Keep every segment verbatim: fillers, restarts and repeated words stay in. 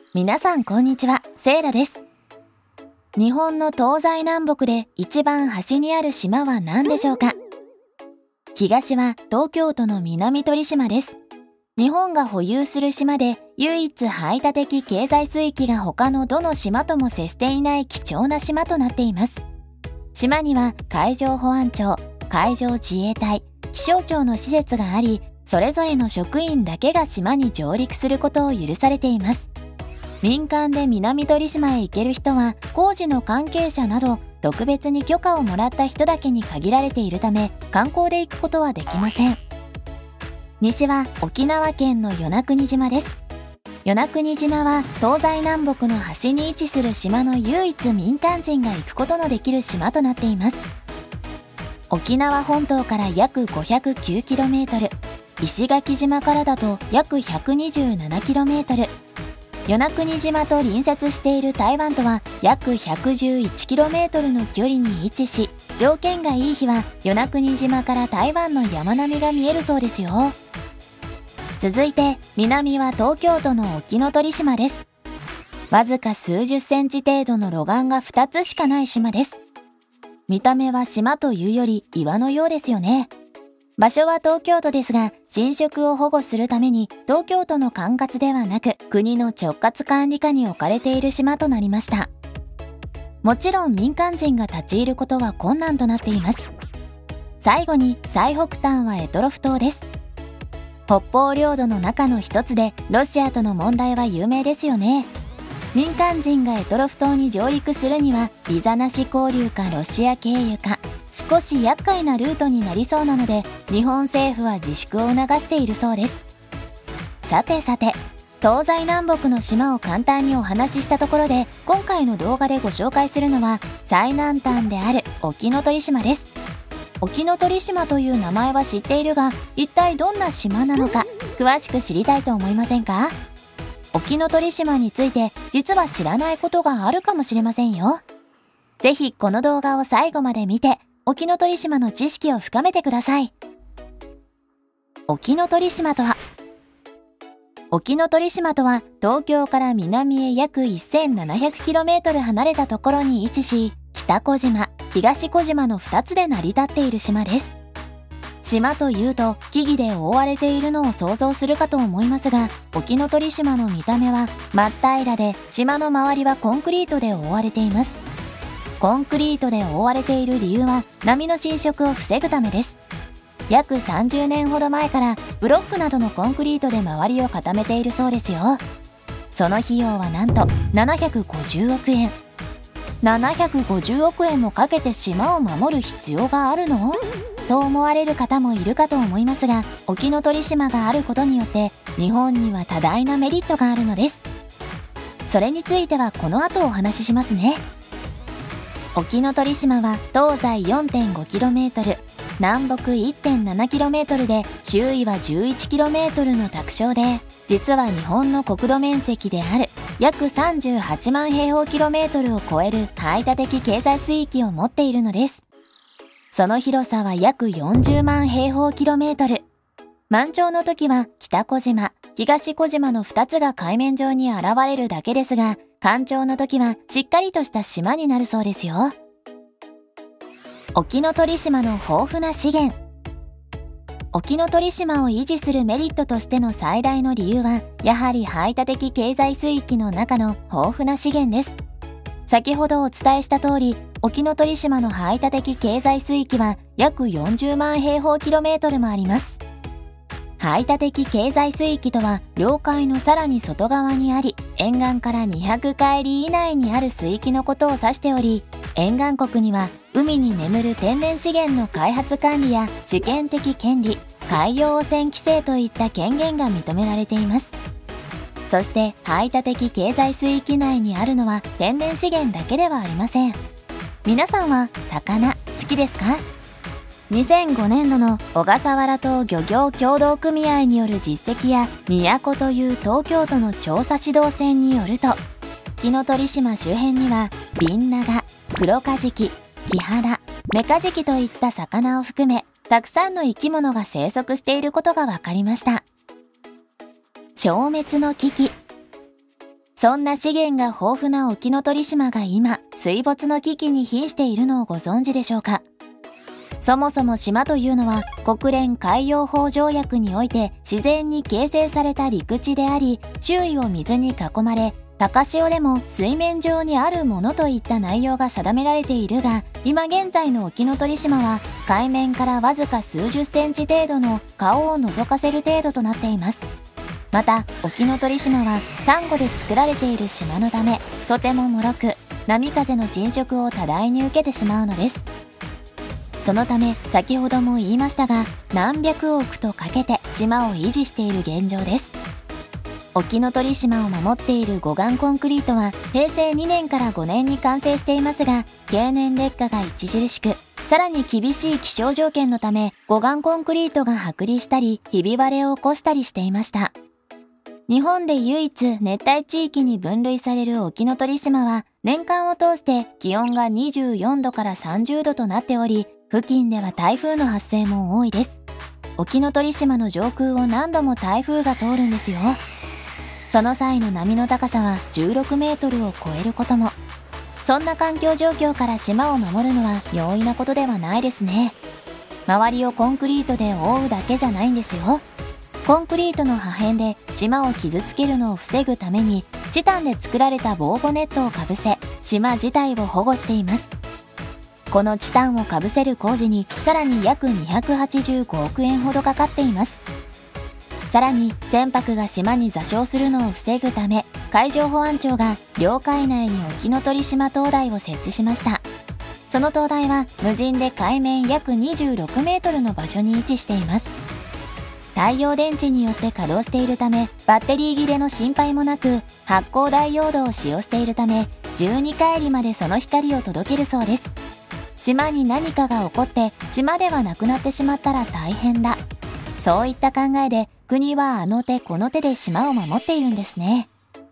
皆さんこんにちは、セイラです。日本の東西南北で一番端にある島は何でしょうか？東は東京都の南鳥島です。日本が保有する島で唯一排他的経済水域が他のどの島とも接していない貴重な島となっています。島には海上保安庁、海上自衛隊、気象庁の施設があり、それぞれの職員だけが島に上陸することを許されています。民間で南鳥島へ行ける人は工事の関係者など特別に許可をもらった人だけに限られているため、観光で行くことはできません。西は沖縄県の与那国島です。与那国島は東西南北の端に位置する島の唯一民間人が行くことのできる島となっています。沖縄本島から約 ごひゃくきゅうキロメートル、石垣島からだと約 ひゃくにじゅうななキロメートル、与那国島と隣接している台湾とは約 ひゃくじゅういちキロメートル の距離に位置し、条件がいい日は与那国島から台湾の山並みが見えるそうですよ。続いて南は東京都の沖ノ鳥島です。わずか数十センチ程度の路岸がふたつしかない島です。見た目は島というより岩のようですよね。場所は東京都ですが、侵食を保護するために東京都の管轄ではなく国の直轄管理下に置かれている島となりました。もちろん民間人が立ち入ることは困難となっています。最後に最北端は択捉島です。北方領土の中の一つで、ロシアとの問題は有名ですよね。民間人が択捉島に上陸するにはビザなし交流かロシア経由か、少し厄介なルートになりそうなので、日本政府は自粛を促しているそうです。さてさて、東西南北の島を簡単にお話ししたところで、今回の動画でご紹介するのは最南端である沖ノ鳥島です。沖ノ鳥島という名前は知っているが、一体どんな島なのか詳しく知りたいと思いませんか？沖ノ鳥島について実は知らないことがあるかもしれませんよ。ぜひこの動画を最後まで見て、沖ノ鳥島の知識を深めてください。沖ノ鳥島とは沖ノ鳥島とは東京から南へ約 せんななひゃくキロメートル 離れたところに位置し、北小島、東小島のふたつで成り立っている島です。島というと木々で覆われているのを想像するかと思いますが、沖ノ鳥島の見た目は真っ平らで、島の周りはコンクリートで覆われています。コンクリートで覆われている理由は波の侵食を防ぐためです。約さんじゅうねんほど前からブロックなどのコンクリートで周りを固めているそうですよ。その費用はなんとななひゃくごじゅうおくえん。ななひゃくごじゅうおくえんもかけて島を守る必要があるの？と思われる方もいるかと思いますが、沖ノ鳥島があることによって日本には多大なメリットがあるのです。それについてはこの後お話ししますね。沖ノ鳥島は東西 よんてんごキロメートル、南北 いってんななキロメートル で周囲は じゅういちキロメートル の卓上で、実は日本の国土面積である約さんじゅうはちまんへいほうキロメートルを超える排他的経済水域を持っているのです。その広さは約よんじゅうまんへいほうキロメートル。満潮の時は北小島、東小島のふたつが海面上に現れるだけですが、干潮の時はしっかりとした島になるそうですよ。沖ノ鳥島の豊富な資源。沖ノ鳥島を維持するメリットとしての最大の理由は、やはり排他的経済水域の中の豊富な資源です。先ほどお伝えした通り、沖ノ鳥島の排他的経済水域は約よんじゅうまんへいほうキロメートルもあります。排他的経済水域とは領海のさらに外側にあり、沿岸からにひゃくかいり以内にある水域のことを指しており、沿岸国には海に眠る天然資源の開発管理や主権的権利、海洋汚染規制といった権限が認められています。そして排他的経済水域内にあるのは天然資源だけではありません。皆さんは魚好きですか？にせんごねんどの小笠原島漁業協同組合による実績や、都という東京都の調査指導船によると、沖ノ鳥島周辺にはビンナガ、クロカジキ、キハダ、メカジキといった魚を含め、たくさんの生き物が生息していることが分かりました。消滅の危機。 そんな資源が豊富な沖ノ鳥島が今、水没の危機に瀕しているのをご存知でしょうか。そもそも島というのは国連海洋法条約において自然に形成された陸地であり、周囲を水に囲まれ、高潮でも水面上にあるものといった内容が定められているが、今現在の沖ノ鳥島は海面からわずか数十センチ程度の顔を覗かせる程度となっています。また沖ノ鳥島はサンゴで作られている島のため、とても脆く、波風の侵食を多大に受けてしまうのです。そのため先ほども言いましたが、何百億とかけて島を維持している現状です。沖ノ鳥島を守っている護岸コンクリートはへいせいにねんからごねんに完成していますが、経年劣化が著しく、さらに厳しい気象条件のため護岸コンクリートが剥離したり、ひび割れを起こしたりしていました。日本で唯一熱帯地域に分類される沖ノ鳥島は、年間を通して気温がにじゅうよんどからさんじゅうどとなっており、付近では台風の発生も多いです。沖ノ鳥島の上空を何度も台風が通るんですよ。その際の波の高さはじゅうろくメートルを超えることも。そんな環境状況から島を守るのは容易なことではないですね。周りをコンクリートで覆うだけじゃないんですよ。コンクリートの破片で島を傷つけるのを防ぐために、チタンで作られた防護ネットをかぶせ、島自体を保護しています。このチタンをかぶせる工事にさらに約にひゃくはちじゅうごおくえんほどかかっています。さらに船舶が島に座礁するのを防ぐため、海上保安庁が領海内に沖ノ鳥島灯台を設置しました。その灯台は無人で海面約にじゅうろくメートルの場所に位置しています。太陽電池によって稼働しているため、バッテリー切れの心配もなく、発光ダイオードを使用しているため、じゅうにかいりまでその光を届けるそうです。島に何かが起こって島ではなくなってしまったら大変だ。そういった考えで国はあの手この手で島を守っているんですね。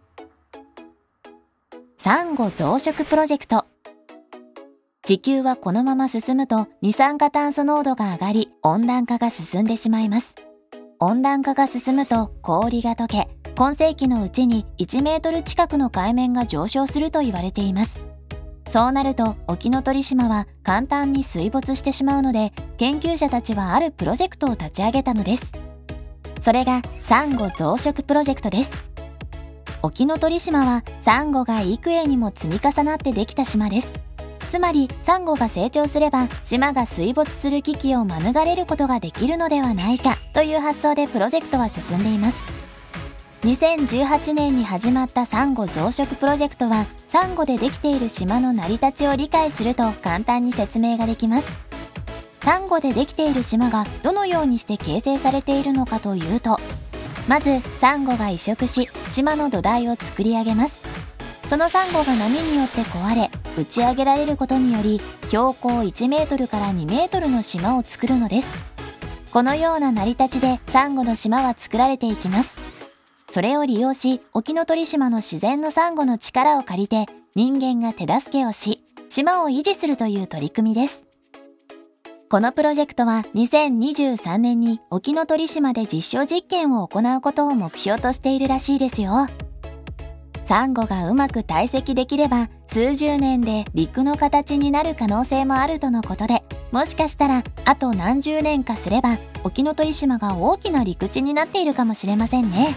サンゴ増殖プロジェクト。地球はこのまま進むと二酸化炭素濃度が上がり、温暖化が進んでしまいます。温暖化が進むと氷が溶け、今世紀のうちにいちメートル近くの海面が上昇すると言われています。そうなると沖ノ鳥島は簡単に水没してしまうので、研究者たちはあるプロジェクトを立ち上げたのです。それがサンゴ増殖プロジェクトです。沖ノ鳥島はサンゴが幾重にも積み重なってできた島です。つまりサンゴが成長すれば島が水没する危機を免れることができるのではないかという発想でプロジェクトは進んでいます。にせんじゅうはちねんに始まったサンゴ増殖プロジェクトは、サンゴでできている島の成り立ちを理解すると簡単に説明ができます。サンゴでできている島がどのようにして形成されているのかというと、まずサンゴが移植し島の土台を作り上げます。そのサンゴが波によって壊れ打ち上げられることにより、標高いちメートルからにメートルの島を作るのです。このような成り立ちでサンゴの島は作られていきます。それを利用し、沖ノ鳥島の自然のサンゴの力を借りて人間が手助けをし、島を維持するという取り組みです。このプロジェクトはにせんにじゅうさんねんに沖ノ鳥島で実証実験を行うことを目標としているらしいですよ。サンゴがうまく堆積できれば数十年で陸の形になる可能性もあるとのことで、もしかしたらあと何十年かすれば沖ノ鳥島が大きな陸地になっているかもしれませんね。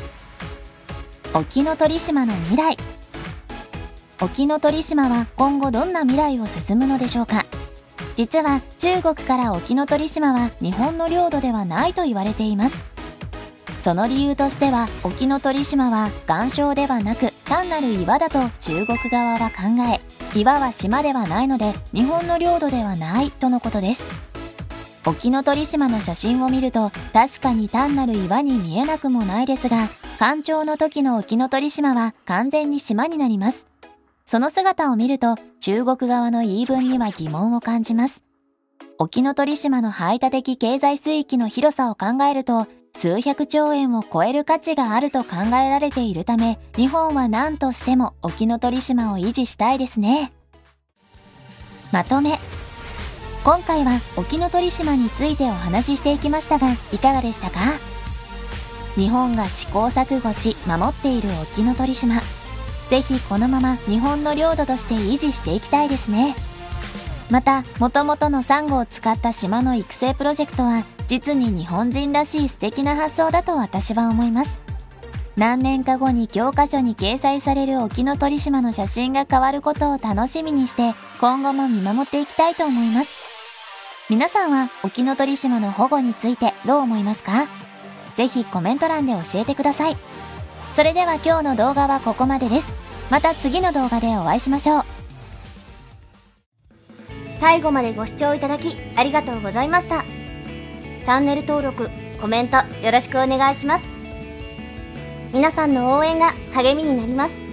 沖ノ鳥島の未来。沖ノ鳥島は今後どんな未来を進むのでしょうか。実は中国から沖ノ鳥島は日本の領土ではないと言われています。その理由としては、沖ノ鳥島は岩礁ではなく単なる岩だと中国側は考え、岩は島ではないので日本の領土ではないとのことです。沖ノ鳥島の写真を見ると確かに単なる岩に見えなくもないですが、干潮の時の沖ノ鳥島は完全に島になります。その姿を見ると中国側の言い分には疑問を感じます。沖ノ鳥島の排他的経済水域の広さを考えると数百兆円を超える価値があると考えられているため、日本は何としても沖ノ鳥島を維持したいですね。まとめ。今回は沖ノ鳥島についてお話ししていきましたが、いかがでしたか？日本が試行錯誤し守っている沖ノ鳥島。 ぜひこのまま日本の領土として維持していきたいですね。また、元々のサンゴを使った島の育成プロジェクトは、実に日本人らしい素敵な発想だと私は思います。何年か後に教科書に掲載される沖ノ鳥島の写真が変わることを楽しみにして、今後も見守っていきたいと思います。皆さんは沖ノ鳥島の保護についてどう思いますか？ぜひコメント欄で教えてください。それでは今日の動画はここまでです。また次の動画でお会いしましょう。 最後までご視聴いただきありがとうございました。チャンネル登録、コメントよろしくお願いします。皆さんの応援が励みになります。